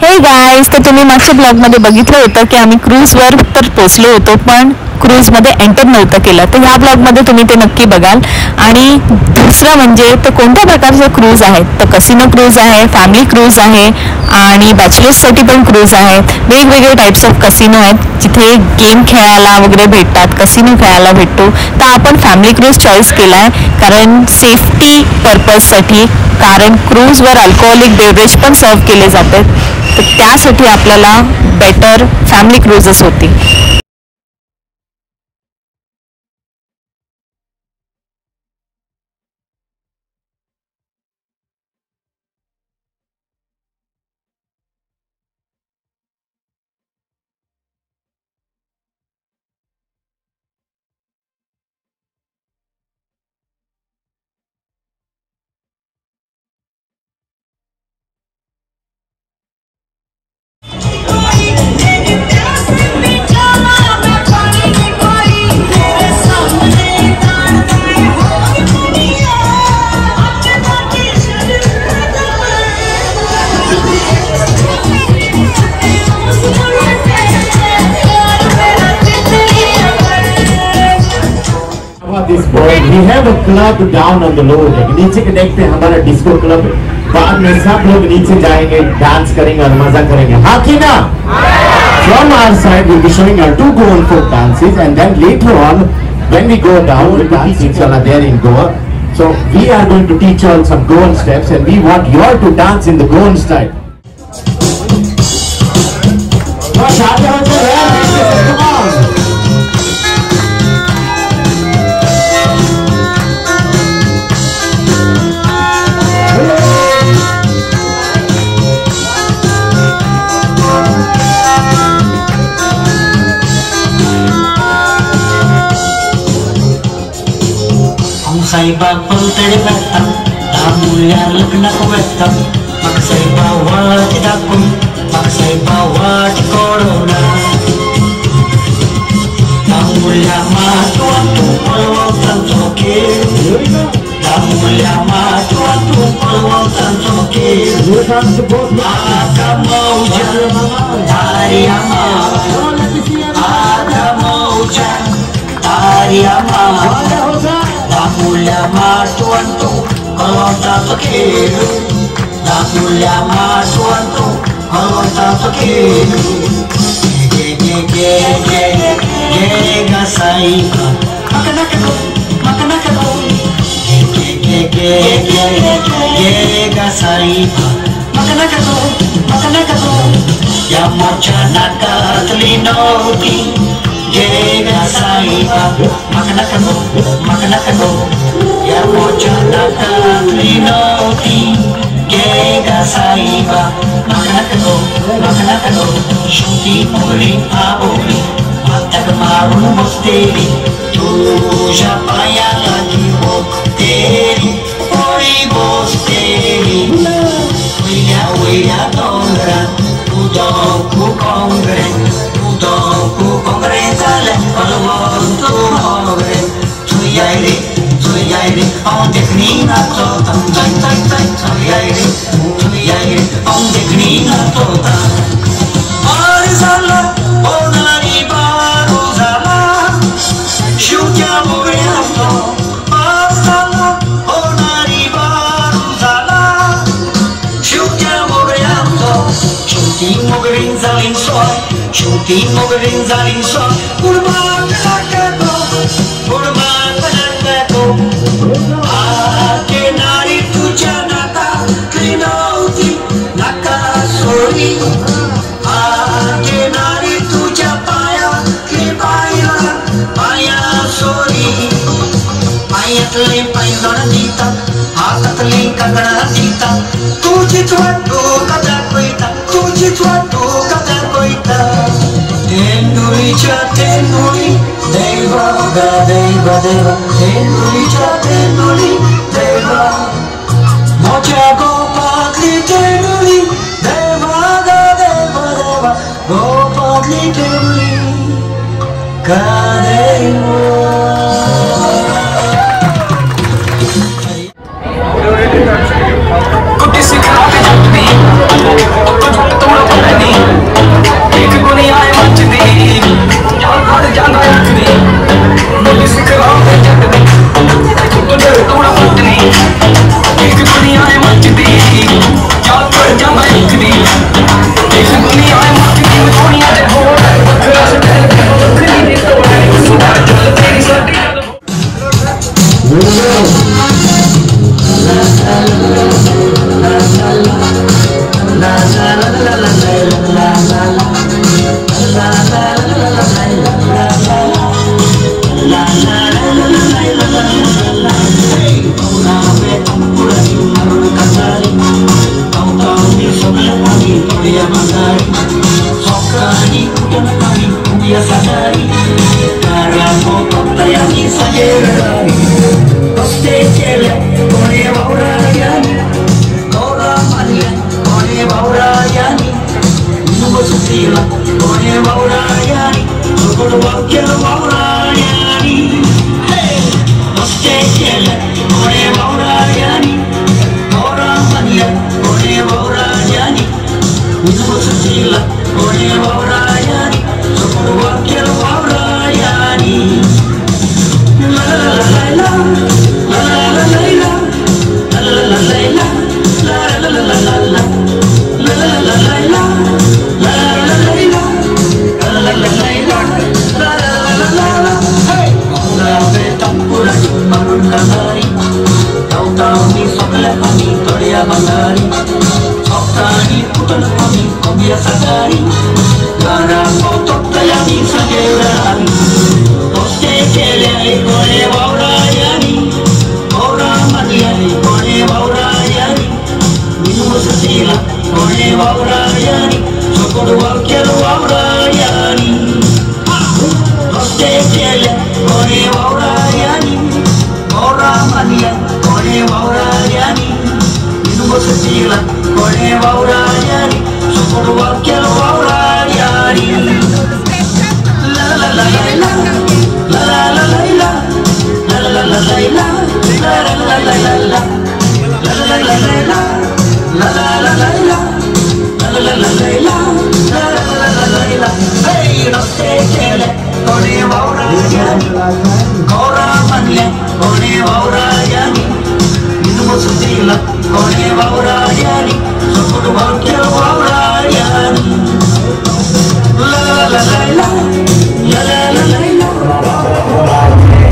Hey guys, तर तुम्ही मागच्या ब्लॉगमध्ये बघितलं होतं की आम्ही क्रूजवर तर पोचलो होतो, पण क्रूजमध्ये एंटर नव्हतं केलं. तर ह्या ब्लॉगमध्ये तुम्ही ते नक्की बघाल. आणि दुसरं म्हणजे ते कोणत्या प्रकारचे क्रूज आहेत, तर कसिनो क्रूज आहे, फॅमिली क्रूज आहे आणि बॅचलर्ससाठी पण क्रूज आहेत. वेगवेगळे टाईप्स ऑफ कसिनो आहेत जिथे गेम खेळायला वगैरे भेटतात, कसिनो खेळायला भेटतो. तर आपण फॅमिली क्रूज चॉईस केला आहे कारण सेफ्टी पर्पजसाठी, कारण क्रूजवर अल्कोहोलिक बेवरेज पण सर्व केले जातात. तर त्यासाठी आपल्याला बेटर फॅमिली क्रूजेस होती. This boy, we have a club down on the low deck. नीचे के deck पे हमारा disco club. बाद में सब लोग नीचे जाएंगे, डांस करेंगे और मजा करेंगे. हाँ कि ना? From our side, we'll be showing our 2 Goan folk dances, and then later on, when we go down, we'll be teaching all there in Goa. So we are going to teach all some Goan steps, and we want you all to dance in the Goan style. Come on. Saya bakal terbetam, tamunya lekna kubetam. Maka saya bawa tidak kum, maka saya bawa di corona. Tamunya matu atu peluang sokir, tamunya matu atu peluang sokir. Maka mau jalan dari amal, maka mau jalan dari amal. Mulia matuan tu kalau tak fikir, tak mulia matuan tu kalau tak fikir. Ge gasai, makan aku. Ge gasai, makan aku. Ya macana katlinoti. Jega saiba, makan aku, ya mojana katlinoti. Jega saiba, makan aku, shunti mori abori, mata kemarun mosteri, tu japaya lagi mosteri, ori mosteri. Wia tongra, ku kongre. Ku kongresale palwon tu hore tu yairi on the green to tam tai tu yairi on the green to tam arizala onari baruzala shukya muriato arizala onari baruzala shukya muriato shuti mogrin zalin soy Shunti mogrin zalin so, kurban penakato, ake nari tuja nata, klinauti nakasori, ake nari tuja paya, paya sori, paya tling pailona dita, hata tling kagana dita, tuji tuatu kata koita, Tenduri, deva, tenduri, deva, mocha go patli tenduri, deva, go patli tenduri, kadeva. Good to see you. तोडिया Bangari Sokani kudan kami kumbia sadari Kara foto tayani sajerani Koste chele kone vaurayani Kora mania kone vaurayani Nubo sutila kone vaurayani Sokodo wakil vaurayani Koste chele kone vaurayani Kora mania kone vaurayani Nubo sutila kone vaurayani Sokodo wakil vaurayani La la la la la La la la la la La la la la la La la la la la La la la la la la La la la la la La la la la la La la la la la Hey! Ora betang pura marun kagari Tau tau ni sakla kami todiya bangari Sokani putan kami kobia sadari Gara foto tayani sajerani Koste chele kone vaurayani Kora mania kone vaurayani Minumo satila kone vaurayani Sokodo wakil vaurayani Koste chele kone vaurayani Kora mania kone vaurayani Minumo satila kone vaurayani Sokodo wakil vaurayani La la la la la La la la la la La la la la la la La la la la la la La la la la la la La la la la la La la la la la la La la la la la la Hey, no se chele kone vaurayani Kora mania kone vaurayani Minumo satila kone vaurayani Sokodo wakil vaurayani La la la la la La la la la la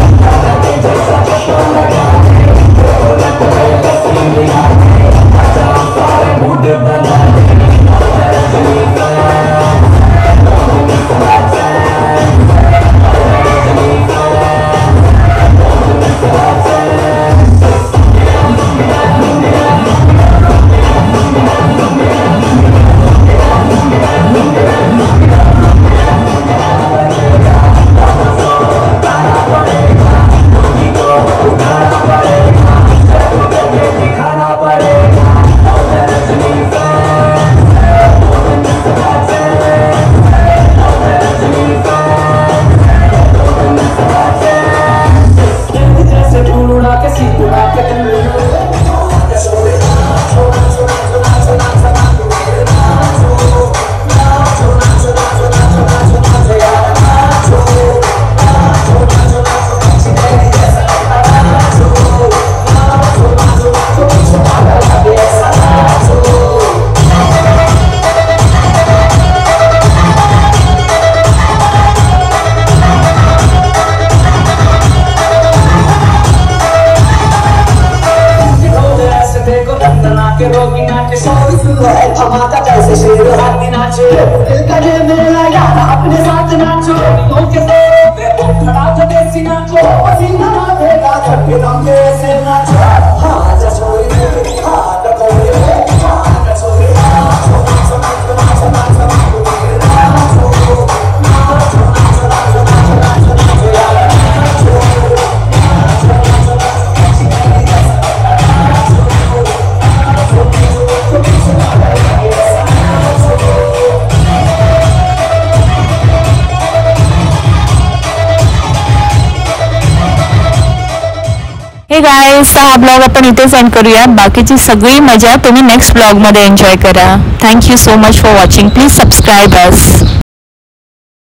अपने साथ नाचो के साथ देसी नाचो पसीना देगा करके रंगे से नाचो हाँ जसोई हाँ डकोई हाँ जसोई नाचो नाचो नाचो नाचो नाचो नाचो नाचो नाचो नाचो नाचो नाचो यार नाचो हे गाइस, हा ब्लॉग आपण इथेच एंड करूया. बाकीची सगळी मजा तुम्ही नेक्स्ट ब्लॉग मध्ये एन्जॉय करा. Thank you so much for watching. Please subscribe us.